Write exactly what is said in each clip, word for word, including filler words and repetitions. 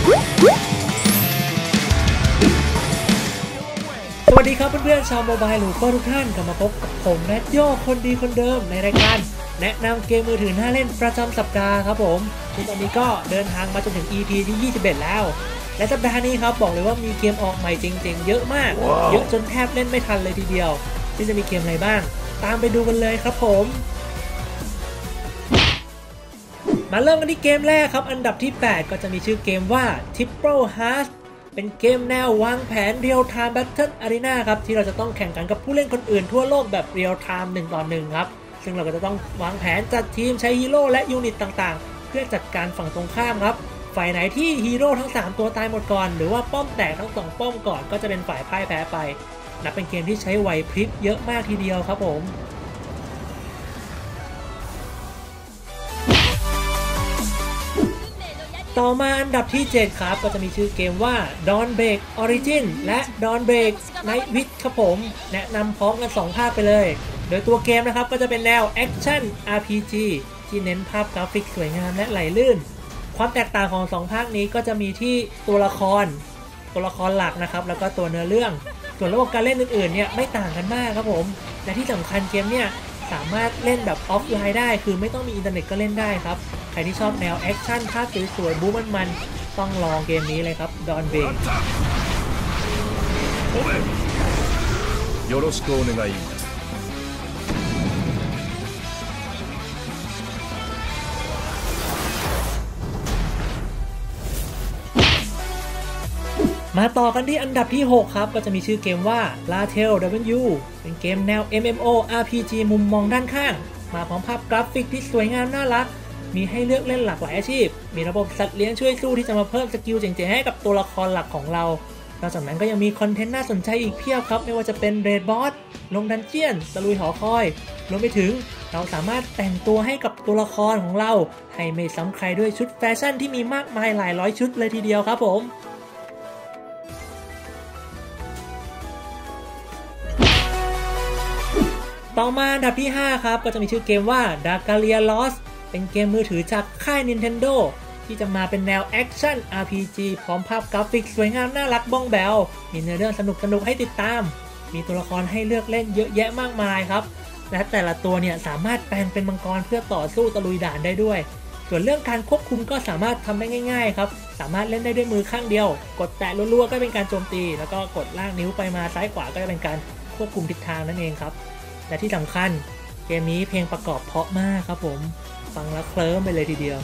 สวัสดีครับเพื่อนๆชาวโมบายหรือก็ทุกท่านกลับมาพบกับผมแมทโยคนดีคนเดิมในรายการแนะนำเกมมือถือน่าเล่นประจำสัปดาห์ครับผมซึ่งตอนนี้ก็เดินทางมาจนถึง อี พี ที่ยี่สิบเอ็ดแล้วและสัปดาห์นี้ครับบอกเลยว่ามีเกมออกใหม่จริงๆเยอะมาก wow. เยอะจนแทบเล่นไม่ทันเลยทีเดียวซึ่งจะมีเกมอะไรบ้างตามไปดูกันเลยครับผมมาเริ่มกันที่เกมแรกครับอันดับที่แปดก็จะมีชื่อเกมว่า Triple Hearts เป็นเกมแนววางแผน Real Time Battle Arena ครับที่เราจะต้องแข่งขันกับผู้เล่นคนอื่นทั่วโลกแบบ Real Time หนึ่งต่อหนึ่งครับซึ่งเราก็จะต้องวางแผนจัดทีมใช้ฮีโร่และยูนิตต่างๆเพื่อจัดการฝั่งตรงข้ามครับฝ่ายไหนที่ฮีโร่ทั้งสามตัวตายหมดก่อนหรือว่าป้อมแตกทั้งสองป้อมก่อนก็จะเป็นฝ่ายพ่ายแพ้ไปนับเป็นเกมที่ใช้ไหวพริบเยอะมากทีเดียวครับผมต่อมาอันดับที่เจ็ดครับก็จะมีชื่อเกมว่า Dawn Break Origin และ Dawn Break Night Witch ครับผมแนะนำพร้อมกันสองภาคไปเลยโดยตัวเกมนะครับก็จะเป็นแนว Action อาร์ พี จี ที่เน้นภาพกราฟิกสวยงามและไหลลื่นความแตกต่างของสองภาคนี้ก็จะมีที่ตัวละครตัวละครหลักนะครับแล้วก็ตัวเนื้อเรื่องส่วนระบบการเล่นอื่นๆเนี่ยไม่ต่างกันมากครับผมและที่สำคัญเกมเนี่ยสามารถเล่นแบบออฟไลน์ได้คือไม่ต้องมีอินเทอร์เน็ตก็เล่นได้ครับใครที่ชอบแนวแอคชั่นภาพสวยๆบู๊มันๆต้องลองเกมนี้เลยครับ Dawn Break よろしくお願いしますมาต่อกันที่อันดับที่หกครับก็จะมีชื่อเกมว่า Latel ดับเบิลยู เป็นเกมแนว เอ็ม เอ็ม โอ อาร์ พี จี มุมมองด้านข้างมาพร้อมภาพกราฟิกที่สวยงามน่ารักมีให้เลือกเล่นหลากหลายอาชีพมีระบบสัตว์เลี้ยงช่วยสู้ที่จะมาเพิ่มสกิลเจ๋งๆให้กับตัวละครหลักของเรานอกจากนั้นก็ยังมีคอนเทนต์น่าสนใจอีกเพียบครับไม่ว่าจะเป็นเรดบอสลงดันเจียนตะลุยหอคอยรวมไปถึงเราสามารถแต่งตัวให้กับตัวละครของเราให้ไม่ซ้ำใครด้วยชุดแฟชั่นที่มีมากมายหลายร้อยชุดเลยทีเดียวครับผมต่อมาอันดับที่ห้าครับก็จะมีชื่อเกมว่า Dragalia Lost เป็นเกมมือถือจากค่าย Nintendo ที่จะมาเป็นแนวแอคชั่น อาร์ พี จี พร้อมภาพกราฟิกสวยงามน่ารักบ้องแบวมีเนื้อเรื่องสนุกๆให้ติดตามมีตัวละครให้เลือกเล่นเยอะแยะมากมายครับและแต่ละตัวเนี่ยสามารถแปลงเป็นมังกรเพื่อต่อสู้ตะลุยด่านได้ด้วยส่วนเรื่องการควบคุมก็สามารถทำได้ง่ายๆครับสามารถเล่นได้ด้วยมือข้างเดียวกดแตะรัวๆก็เป็นการโจมตีแล้วก็กดลากนิ้วไปมาซ้ายขวาก็จะเป็นการควบคุมทิศทางนั่นเองครับและที่สำคัญเกมนี้เพลงประกอบเพราะมากครับผมฟังแล้วเคลิ้มไปเลยทีเดียว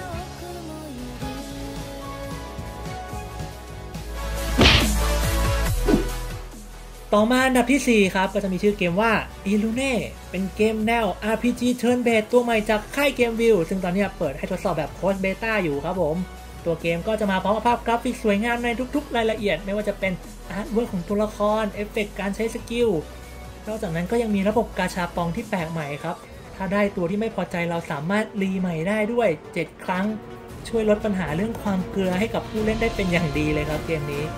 ต่อมาอันดับที่สี่ครับก็จะมีชื่อเกมว่า Illune เป็นเกมแนว อาร์ พี จี Turn Based ตัวใหม่จากค่าย Gameview ซึ่งตอนนี้เปิดให้ทดสอบแบบ Post Beta อยู่ครับผมตัวเกมก็จะมาพร้อมกับภาพกราฟิกสวยงามในทุกๆรายละเอียดไม่ว่าจะเป็นอาร์ตเวิร์คของตัวละครเอฟเฟกต์การใช้สกิลนอกจากนั้นก็ยังมีระบบกาชาปองที่แปลกใหม่ครับถ้าได้ตัวที่ไม่พอใจเราสามารถรีใหม่ได้ด้วยเจ็ดครั้งช่วยลดปัญหาเรื่องความเกลือให้กับผู้เล่นได้เป็นอย่างดีเลยครับเกมนี้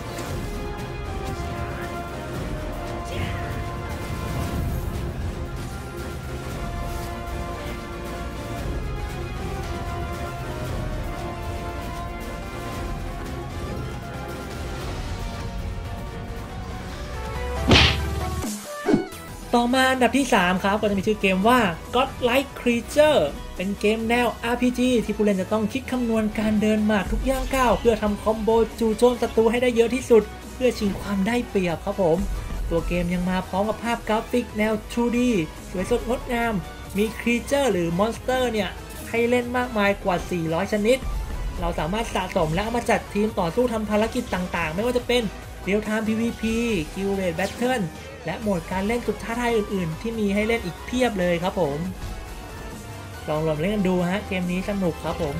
ต่อมาอันดับที่สามครับก็จะมีชื่อเกมว่า Godlike Creature เป็นเกมแนว อาร์ พี จี ที่ผู้เล่นจะต้องคิดคำนวณการเดินหมากทุกย่างก้าวเพื่อทำคอมโบจู่โจมศัตรูให้ได้เยอะที่สุดเพื่อชิงความได้เปรียบครับผมตัวเกมยังมาพร้อมกับภาพกราฟิกแนว ทู ดี สวยสดงดงามมี Creature หรือ Monster เนี่ยให้เล่นมากมายกว่าสี่ร้อยชนิดเราสามารถสะสมและเอามาจัดทีมต่อสู้ทำภารกิจต่างๆไม่ว่าจะเป็น Real Time พี วี พี Guild Raid Battleและโหมดการเล่นสุดท้าทายอื่นๆที่มีให้เล่นอีกเพียบเลยครับผมลองลองเล่นกันดูฮะเกมนี้สนุกครับผม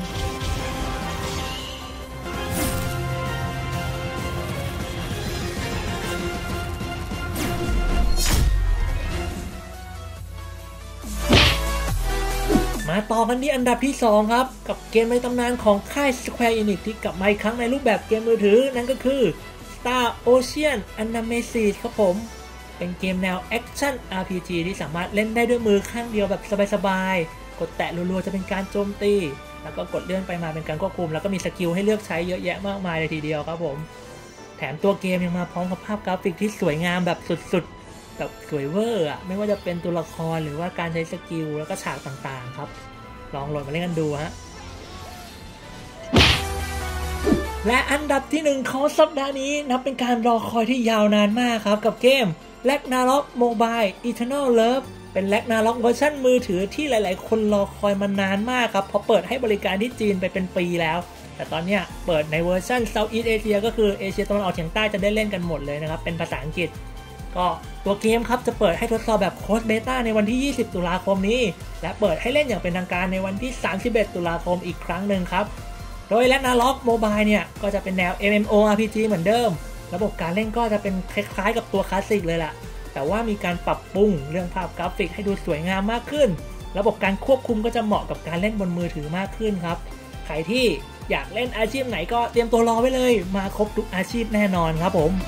มาต่อกันที่อันดับที่สองครับกับเกมในตำนานของค่าย Square Enix ที่กลับมาอีกครั้งในรูปแบบเกมมือถือนั่นก็คือ Star Ocean Nemesis ครับผมเป็นเกมแนวแอคชั่น อาร์ พี จี ที่สามารถเล่นได้ด้วยมือข้างเดียวแบบสบายๆกดแตะรัวๆจะเป็นการโจมตีแล้วก็กดเลื่อนไปมาเป็นการควบคุมแล้วก็มีสกิลให้เลือกใช้เยอะแยะมากมายเลยทีเดียวครับผมแถมตัวเกมยังมาพร้อมกับภาพกราฟิกที่สวยงามแบบสุดๆแบบสวยเวอร์อะไม่ว่าจะเป็นตัวละครหรือว่าการใช้สกิลแล้วก็ฉากต่างๆครับลองโหลดมาเล่นกันดูฮะและอันดับที่หนึ่งของสัปดาห์นี้นับเป็นการรอคอยที่ยาวนานมากครับกับเกม Ragnarok Mobile Eternal Love เป็น Ragnarok เวอร์ชันมือถือที่หลายๆคนรอคอยมานานมากครับเพราะเปิดให้บริการที่จีนไปเป็นปีแล้วแต่ตอนนี้เปิดในเวอร์ชัน Southeast Asia ก็คือเอเชียตะวันออกเฉียงใต้จะได้เล่นกันหมดเลยนะครับเป็นภาษาอังกฤษก็ตัวเกมครับจะเปิดให้ทดสอบแบบโค้ดเบต้าในวันที่ยี่สิบตุลาคมนี้และเปิดให้เล่นอย่างเป็นทางการในวันที่สามสิบเอ็ดตุลาคมอีกครั้งหนึ่งครับโดย Ragnarok Mobile เนี่ยก็จะเป็นแนว เอ็ม เอ็ม โอ อาร์ พี จี เหมือนเดิมระบบการเล่นก็จะเป็นคล้ายๆกับตัวคลาสสิกเลยล่ะแต่ว่ามีการปรับปรุงเรื่องภาพกราฟิกให้ดูสวยงามมากขึ้นระบบการควบคุมก็จะเหมาะกับการเล่นบนมือถือมากขึ้นครับใครที่อยากเล่นอาชีพไหนก็เตรียมตัวรอไว้เลยมาครบทุกอาชีพแน่นอนครับผม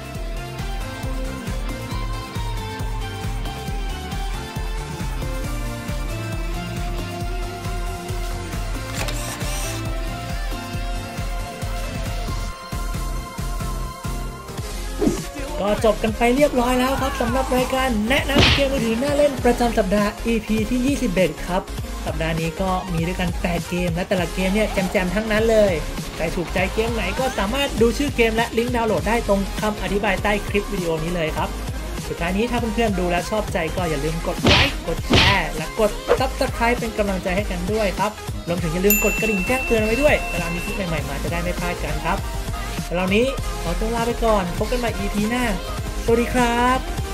ก็จบกันไปเรียบร้อยแล้วครับสำหรับรายการแนะนำเกมมือถือน่าเล่นประจำสัปดาห์ อี พี ที่ยี่สิบเอ็ดครับสัปดาห์นี้ก็มีด้วยกันแปดเกมและแต่ละเกมเนี่ยแจมๆทั้งนั้นเลยใครถูกใจเกมไหนก็สามารถดูชื่อเกมและลิงก์ดาวน์โหลดได้ตรงคำอธิบายใต้คลิปวิดีโอนี้เลยครับสุดท้ายนี้ถ้าเพื่อนๆดูแล้วชอบใจก็อย่าลืมกดไลค์กดแชร์และกด ซับสไครบ์ เป็นกำลังใจให้กันด้วยครับรวมถึงอย่าลืมกดกระดิ่งแจ้งเตือนไว้ด้วยเวลามีคลิปใหม่ๆมาจะได้ไม่พลาดกันครับแล้วนี้ขอตัวลาไปก่อนพบกันใหม่ อี พี หน้าสวัสดีครับ